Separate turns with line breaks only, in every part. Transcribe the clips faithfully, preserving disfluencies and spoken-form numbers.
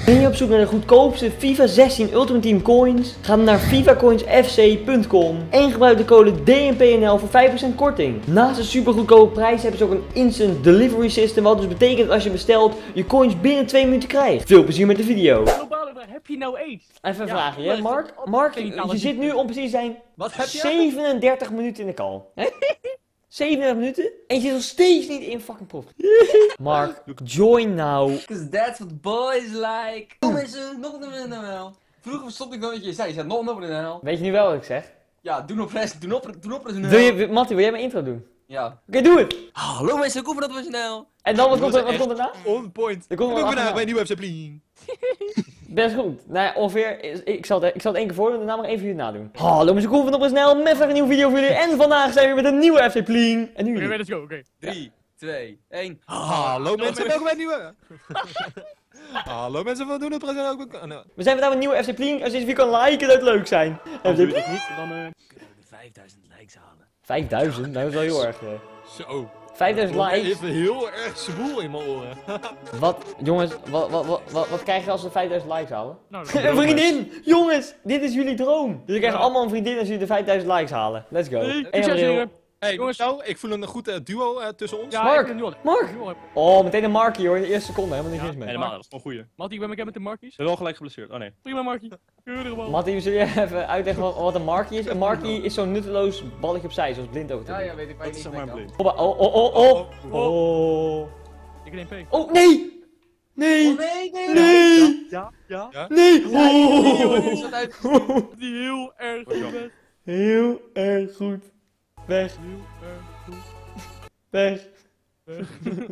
Ben je op zoek naar de goedkoopste FIFA zestien Ultimate Team coins? Ga dan naar FIFA coins F C punt com en gebruik de code D N P N L voor vijf procent korting. Naast de super goedkope prijs hebben ze ook een instant delivery system, wat dus betekent dat als je bestelt, je coins binnen twee minuten krijgt. Veel plezier met de video.
Heb je nou aids?
Even een
Ja,
vraagje, hè, Mark? Mark, je zit nu om precies te zijn
Wat heb je?
zevenendertig minuten in de call. zevenendertig minuten? En je zit nog steeds niet in fucking prof. Mark, join now.
Because that's what boys like. Kom eens, nog een nummer in de N L. Vroeger stopte ik wel wat je zei. Je zei nog een nummer in de N L.
Weet je nu wel wat ik zeg?
Ja, doe nog press, doe nog doe nog press in de
Wil
N L.
je, Mattie, wil jij mijn intro doen?
Ja.
Oké, okay, doe het.
Hallo mensen, kom dat was snel.
En dan, wat komt er, wat komt erna?
On point.
Er komt
Ik
er
ben
achterna.
bij een nieuwe F C Pling.
Best goed. Nou ja, ongeveer, ik zal het, ik zal het één keer voor doen en daarna nog één voor jullie nadoen. Hallo mensen, kom van op snel met weer een nieuwe video voor jullie. En vandaag zijn we weer met een nieuwe F C Pling. En nu
Oké,
jullie.
let's go, oké.
drie, twee, één.
Hallo mensen, welkom bij een nieuwe. Hallo mensen, wat doen het present ook? Oh, no.
We zijn vandaag met een nieuwe F C Pling. Als je deze video kan liken, dat het leuk zijn.
Als
F C
jullie
Pling.
het niet, dan eh...
Kunnen we de vijfduizend likes halen?
vijfduizend? Nou, dat is wel heel erg. eh.
Zo.
vijfduizend likes.
Even heel erg zwoel in mijn oren.
Wat, jongens, wat, wat, wat, wat, wat krijg je als we vijfduizend likes halen?
Nou,
Een vriendin! Jongens, dit is jullie droom. Dus we krijgen
Ja.
allemaal een vriendin als jullie de vijfduizend likes halen. Let's go.
Hey,
één
succes,
april.
heren.
Hey,
Jongens.
nou, ik voel een goed uh, duo uh, tussen ons.
Ja,
Mark,
ik ben nu al-
Mark.
nu al-
Oh, meteen een Markie hoor, in de eerste seconde, helemaal niks
Ja,
mis mee.
helemaal.
Dat is wel een goeie.
Mattie, ik ben bekend met de Markies.
Ze wel gelijk geblesseerd. Oh nee.
Prima, Markie. Keurig man.
Mattie, we zullen je even uitleggen wat, wat een Markie is. Een Markie is zo'n nutteloos balletje opzij, zoals blind ook te
Ja,
doen.
ja, weet ik waar
Dat
je
is
niet
zeg maar
mee
een
kan.
blind.
Oh, oh, oh, oh, oh. Oh,
Ik neem P.
oh nee! Nee!
Oh nee, nee,
Nee!
Ja, ja.
Nee!
nee. Is
Oh.
dat uit?
Die heel erg goed weg.
Heel erg goed. Weg,
Heel erg goed
weg.
weg.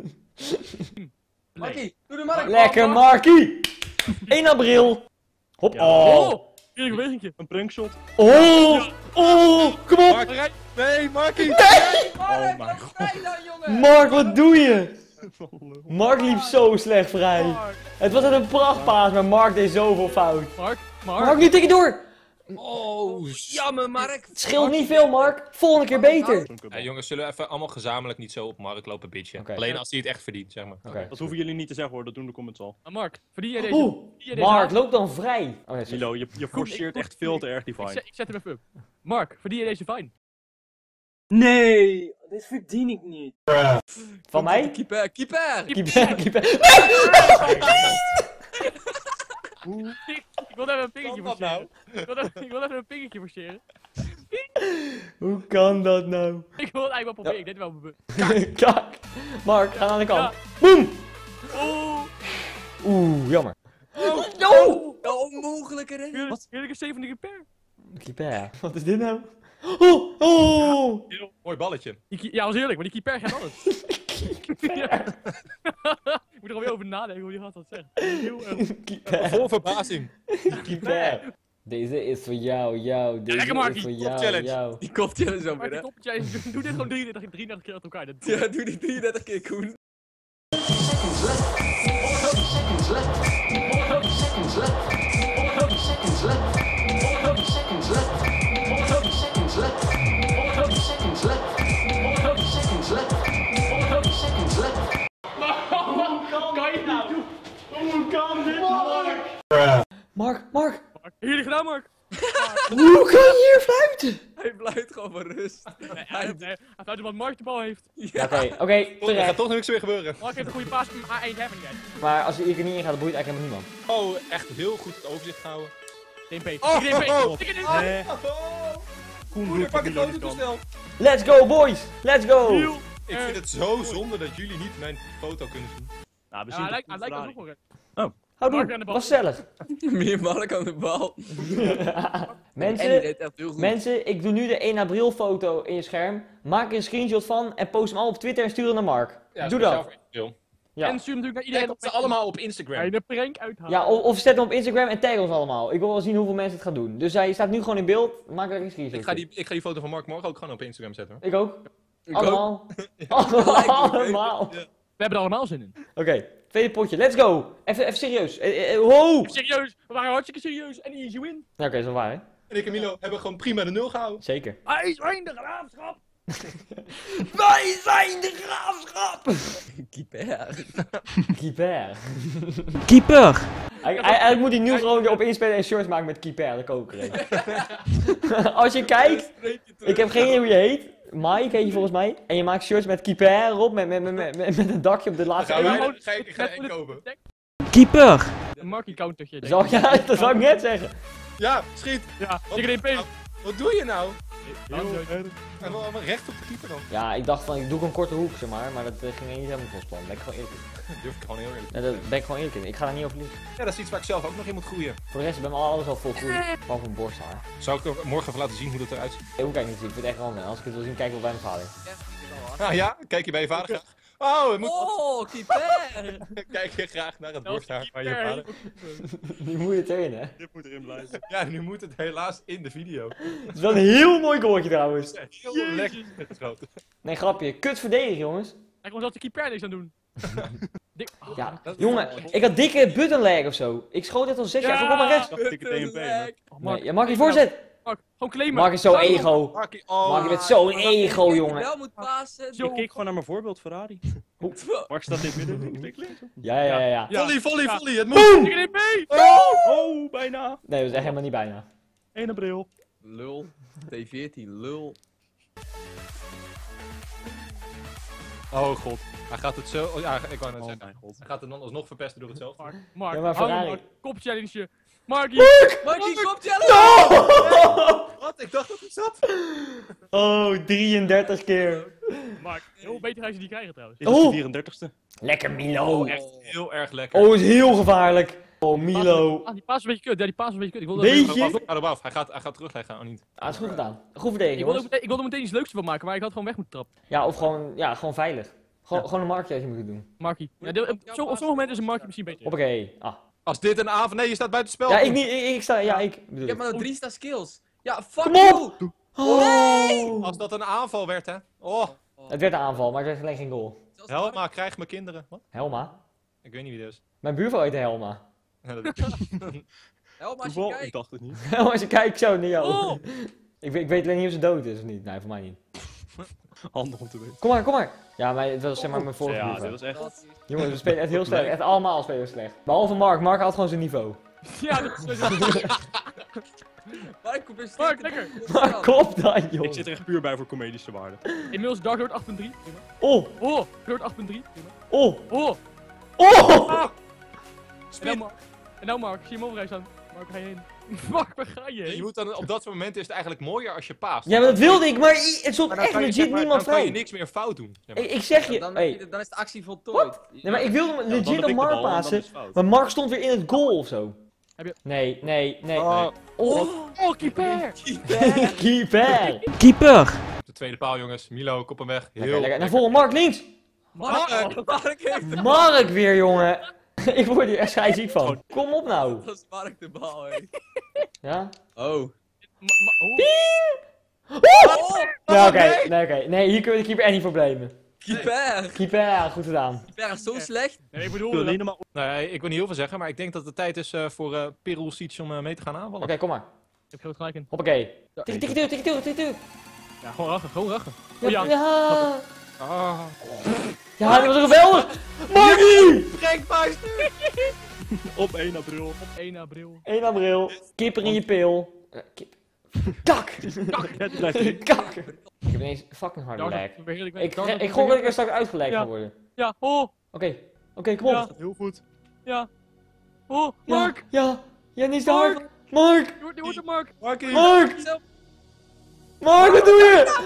Markie, doe de markt.
Lekker Markie! één april. Hop.
Ja.
Oh.
Oh! Hier een bewegingje.
Een prankshot.
Oh. Oh. Kom op.
Mark, nee, Markie.
Oh mijn god.
Vrij dan, jongen.
Mark, wat doe je? Mark liep zo slecht vrij.
Mark,
Het was echt een prachtpaas, maar Mark deed zoveel fout.
Mark, Mark.
Mark, nu tik je door.
Oh, jammer, Mark.
Het scheelt niet veel, Mark. Volgende keer beter.
Ja, jongens, zullen we even allemaal gezamenlijk niet zo op Mark lopen bitchen?
Oké.
Alleen als hij het echt verdient, zeg maar.
Oké.
Dat hoeven jullie niet te zeggen hoor, dat doen de comments al.
Ah, Mark, verdien jij deze?
Oeh.
verdien jij deze
Mark,
haat?
loop dan vrij. Oh, nee, sorry.
Milo, je, je forceert
ik-
echt veel te erg die
Ik,
fine.
zet, ik zet hem even op. Mark, verdien jij deze fine?
Nee, dit verdien ik niet.
Van mij?
Keeper, keeper.
Keeper, keeper.
Ik, ik wil even een pingetje
Kan dat
forceren. Ik wil even, ik wil even een pingetje forceren.
Hoe kan dat nou?
Ik wil het eigenlijk wel proberen, ik deed het wel op mijn
Kak. Mark, ga aan de kant.
Ja.
Boom.
Oeh!
Oeh, jammer.
Oh, onmogelijke reden.
Heerlijk, heerlijke zevende keer per.
Keeper. Wat is dit nou? Oh, oh.
Heel mooi balletje.
Die ki- ja, was heerlijk, maar die keeper gaat alles. Ja. Ik moet er alweer over nadenken hoe die gaat dat zeggen. Heel erg.
Keeper.
Vol verbazing.
Keeper. Deze is voor jou, jou. Deze
lekker,
is
Markie.
voor
Top
jou,
challenge.
jou.
Die kop challenge zo
Maar
weer, hè.
die koppertje, doe doe dit gewoon drieëndertig, drieëndertig keer uit elkaar. Dat-
Ja, doe die drieëndertig keer, Koen.
Kan je nou? Hoe kan dit, Mark?
Mark, Mark.
Heerlijk gedaan, Mark.
Hoe kan je hier fluiten?
Hij blijft gewoon van rust.
Nee, hij heeft hij heeft wat Mark de bal heeft.
Oké, oké,
Er gaat
terecht.
toch niks meer gebeuren.
Mark heeft een goede paas, maar één hebben niet.
Maar als je hier niet in gaat, dan boeit eigenlijk helemaal niemand.
Oh, echt heel goed het overzicht houden.
D N P.
Oh,
Ik neem P.
oh,
Ik neem P.
Nee. Koen
Moeder,
doet
pak
wat
het
Milo niet
foto
kan.
snel.
Let's go, boys. Let's go.
Heel
Ik
erg
vind het zo zonde dat jullie niet mijn foto kunnen zien.
Nou, we
Ja,
zien
hij lijkt,
het
hij lijkt
Ferrari.
alsnog wel red.
Houdoe,
Mark aan de bal.
was gezellig.
Meer Mark aan de bal. En die
Mensen,
deed echt heel goed.
mensen, ik doe nu de één april foto in je scherm. Maak er een screenshot van en post hem al op Twitter en stuur hem naar Mark.
Ja,
Doe
speciaal
dat.
voor April.
Ja.
En stuur hem natuurlijk naar
Kijk
iedereen.
op ze allemaal op Instagram.
Ga je de prank uithalen.
Ja, of, of zet hem op Instagram en tag ons allemaal. Ik wil wel zien hoeveel mensen het gaan doen. Dus hij staat nu gewoon in beeld. Maak er een screenshot.
Ik ga, die, ik ga die foto van Mark morgen ook gewoon op Instagram zetten.
Ik ook.
Ik ook.
Allemaal.
Gelijk,
Allemaal.
Ja.
We hebben er allemaal zin in.
Oké, tweede potje. Let's go. Even, even serieus. Eh, eh, wow.
Serieus, we waren hartstikke serieus en easy win.
Ja, oké, dat is wel waar, hè?
En ik en Milo hebben gewoon prima de nul gehouden.
Zeker.
Hij is de graafschap.
Wij zijn de graafschap!
Keeper.
Keeper.
Keeper!
Eigenlijk moet hij nu gewoon erop inspelen en shorts maken met Keeper. Dat kook ik er. Als je kijkt, ik heb geen idee hoe je heet. Mike heet je volgens mij. En je maakt shirts met Keeper erop, met, met, met, met, met een dakje op de laatste
Ga
één.
je- ga ik ga één kopen.
Keeper!
Een Markie countertje. denk
Zal,
ik.
ja, dat zou ik net zeggen.
Ja, schiet.
Ja,
Wat-
ik D P.
Wat doe je nou?
Heel erg.
En wel allemaal recht op de keeper dan.
Ja, ik dacht van, ik doe een korte hoek, zeg maar. Maar dat eh, ging niet helemaal volgens plan. Ben ik gewoon eerlijk in.
Dat durf ik gewoon heel eerlijk.
Ja, daar ben ik gewoon eerlijk in. Ik ga daar niet over liegen.
Ja, dat is iets waar ik zelf ook nog in moet groeien.
Voor de rest ben ik alles al vol groeien. Behalve mijn borsthaar.
Zou ik ook morgen even laten zien hoe dat eruit ziet?
Ik hoe kijk ik niet zien. Ik vind het echt wel. Als ik het wil zien, kijk ik wel bij mijn vader.
Ah ja, kijk je bij je vader graag? Oh, het moet...
Oh, keeper!
Kijk je graag naar het
Zelfs
borsthaar van je
Keeper
vader?
heeft ook-
Nu moet je het erin, hè.
Dit moet erin blijven.
Ja, nu moet het helaas in de video.
Het is wel een heel mooi goaltje trouwens.
Heel lekker geschoten.
Nee, grapje. Kut verdedigen, jongens.
Hij kon zelfs de keeper niks aan doen. Dik- oh,
Ja,
dat is
jongen,
wel-
ik had dikke button lag of zo. Ik schoot echt al zes jaar. Kom maar rechts.
Dacht ik het D M P, maar...
oh, Mark,
Nee, ja, Mark, je voorzet.
Mark, gewoon claimen.
Mark is zo
Zou-
ego.
Markie, oh.
Mark, je bent zo'n
Maar
ego,
dat ik
jongen.
wel moet passen.
Zo.
Ik keek gewoon naar mijn voorbeeld Ferrari. Mark staat in het midden. Ik klik links.
Ja, ja, ja, ja.
Ja.
Volley, volley,
Ja.
volley, het moet!
Boom!
Ik D P!
Oh, bijna.
Nee, dat is echt helemaal niet bijna.
één april.
Lul. T veertien, lul.
Oh god, hij gaat het zo... Oh, ja, ik wou net
Oh
zeggen.
mijn god.
Hij gaat het dan alsnog verpesten door het zelf.
Mark, Mark,
Ja, maar
hou
Ferrari.
Mark, kop challenge. Markie!
Markie, komt challenge!
Wat? Ik dacht dat het zat.
Oh, drieëndertig keer.
Mark, heel beter ga je ze die krijgen trouwens.
Dit is
Oh.
de vierendertigste.
Lekker Milo.
Oh, echt heel erg lekker.
Oh, is heel gevaarlijk. Oh, Milo.
Ah, die paas is een beetje kut. Ja, die paas is een beetje kut. Ik wilde
Weet
dat-
je?
Hou erop af, hou erop af. Hij gaat, hij gaat terugleggen, oh niet.
Ah, is goed gedaan. Goed verdedigen,
Ik wilde, ook
jongens.
meteen, ik wilde er meteen iets leuks van maken, maar ik had gewoon weg moeten trappen.
Ja, of gewoon, ja, gewoon veilig. Gewoon, gewoon een markje als je moet doen.
Markie. Ja, de- op, zo, op sommige momenten is een Markie misschien beter.
Hoppakee. Ah.
Als dit een avond... Nee, je staat buiten spel.
Ja, ik niet. Ik, ik sta, ja, ik bedoel.
Ik heb maar nog drie star skills. Ja, fuck
Kom
you!
op! Oh.
Als dat een aanval werd, hè. Oh,
Het werd een aanval, maar het werd alleen geen goal.
Zelfs
Helma, krijg mijn kinderen. Wat?
Helma?
Ik weet niet wie dit is.
Mijn buurvrouw heet Helma.
Ja, dat-
Help als je
Toeval? Ik
kijkt.
dacht het niet.
Helma, als je kijkt zo naar jou.
Oh!
Ik, weet- ik weet alleen niet of ze dood is of niet. Nee, voor mij niet.
Handig om te weten.
Kom maar, kom maar. Ja, maar het was zeg maar mijn vorige
Ja,
buurvrouw.
dit was echt...
Dat is-
Jongens, we spelen echt heel slecht. Echt allemaal spelen we slecht. Behalve Mark. Mark had gewoon zijn niveau.
Ja, dat is zo.
Mark, kom eens
Mark,
tegen.
lekker.
Maar kom dan,
Ik
joh.
zit er echt puur bij voor comedische waarde.
Inmiddels Dark Lord acht punt drie.
Oh,
Oh, Lord acht punt drie.
oh,
Oh!
oh!
En nou Mark. En nou Mark, zie je hem overheid staan. Mark, waar ga je heen? Mark, waar ga je
Je
heen?
moet dan, op dat soort momenten is het eigenlijk mooier als je paast.
Ja, maar dat wilde ik, maar i- het stond
Maar dan
echt
kan je,
legit
zeg maar,
niemand
dan kan je
vrij.
niks meer fout doen. zeg maar.
Ik, ik zeg je,
Dan,
hey.
dan is de actie voltooid.
Nee, maar ik wilde hem
Dan
legit
heb
op
ik de
Mark
bal en dan
passen,
is het fout.
maar Mark stond weer in het goal of zo.
Heb je-
Nee, nee, nee.
Oh,
Oh,
Oh, keeper!
keeper.
Keeper!
de tweede paal, jongens. Milo, kop hem weg. Heel
Lekker, lekker. Naar voren, Mark links.
Mark, Mark heeft
Mark weer, jongen. Ik word hier echt scheiziek van. Kom op nou.
Dat is Mark de bal, hé.
Ja?
Oh.
Ma- ma- oh.
Nee, oké. Nee, oké. Nee, hier kunnen we de keeper echt niet voor blamen.
Keeper!
Keeper, goed gedaan.
Keeper is zo slecht.
Nee, ik
Ik wil
bedoel,
alleen
dat-
maar...
Nee, ik wil niet heel veel zeggen, maar ik denk dat het tijd is eh, voor uh, Perulsic om eh, mee te gaan aanvallen.
Oké, kom maar.
ik heb groot gelijk in.
Hoppakee. Tik, tik, tik, tik, tik, tik, tik.
Ja, gewoon rachen, gewoon rachen.
Ja,
Oh, ja.
ja.
Ah.
Ja, dat was geweldig. Markie!
Gekmeister!
Op één april.
Op één april.
één april. Kipper in je pil. Eh, kip. Kak.
Ja, die blijft erin.
Kak. Ik heb ineens fucking harde
Dark
lag.
Lord, weer heerlijk weg.
Ik,
Dark Lord,
ik
weer
gok dat ik er
heerlijk
straks uitgelekt
Ja.
ga worden.
weg. Ja, oh,
Oké, oké, kom op.
Ja.
Heel goed.
ja. Oh,
Ja,
Mark!
Ja, ja, niet zo
Mark!
hard. Mark!
Je wordt, je wordt het, Mark!
Markie!
Mark!
Zo.
Mark, wat doe je?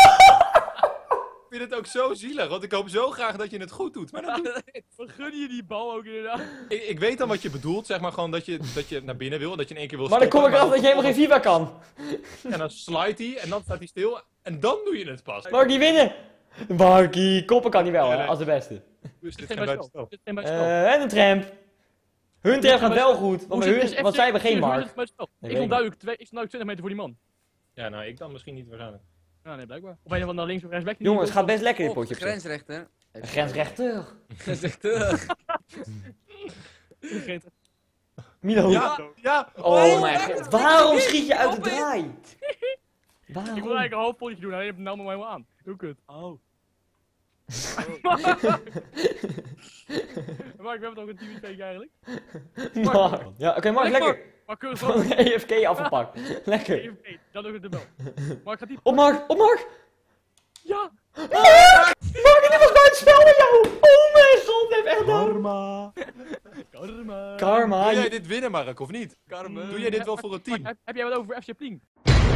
Ik vind het ook zo zielig, want ik hoop zo graag dat je het goed doet. Maar dat doe-
Wat gun je die bal ook inderdaad?
ik, ik weet dan wat je bedoelt, zeg maar gewoon dat je, dat je naar binnen wil, dat je in één keer wil
Maar dan kom
stoppen,
ik erachter dat je helemaal geen FIFA kan.
En dan slide hij en dan staat hij stil en dan doe je het pas.
Mark, die winnen. Markie, koppen kan hij wel,
Ja,
hè,
nee.
als de beste.
Dus
Dit
dit
is
geen
geen
buitenspel.
buitenspel. Dit is geen buitenspel.
Eh, en een tramp. Hun tramp gaat wel goed, want,
Hoe
bij
zit-
hun,
is F C
want zij hebben geen
hoe zit
mark.
het buitenspel?
Nee,
Ik
weet
stond duidelijk twee- ik stond duidelijk twintig meter voor die man.
Ja, nou, ik dan misschien niet waarschijnlijk.
Ja, nee, blijkbaar. Of een of andere links of rechts back. die
Jongens,
niet
het gaat best lekker dit
Oh,
potje op zich.
grensrechter.
Grensrechter.
Grensrechter.
Vergeten.
Milo.
Ja, ja!
Oh mijn god, waarom schiet je uit de draai?
Ik wil
Waarom?
eigenlijk een half potje doen, hij heeft het nou maar helemaal aan. Hoe kut.
Oh.
Mark, we hebben toch een teamspeak eigenlijk?
Mark. Ja, oké, okay, Mark, lekker.
Mark, kun je
Gewoon
zo...
E F K afgepakt. Lekker.
E F K, dan ook het dubbel. Mark, gaat die...
Op Mark, op Mark.
Ja!
Mark, dit was buiten spel met jou. Oh mijn god, hij heeft echt dood.
Karma.
Karma.
Karma.
Doe jij dit winnen, Mark, of niet?
Karma.
Doe jij dit wel voor het team?
Heb, heb jij wat over F C Plien?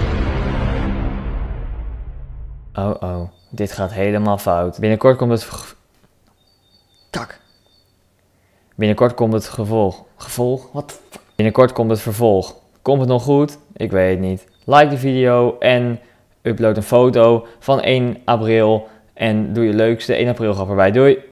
Oh oh, dit gaat helemaal fout. Binnenkort komt het... v- Kak. Binnenkort komt het gevolg. Gevolg? Wat? Binnenkort komt het vervolg. Komt het nog goed? Ik weet het niet. Like de video en upload een foto van één april. En doe je leukste één april grap erbij. Doei!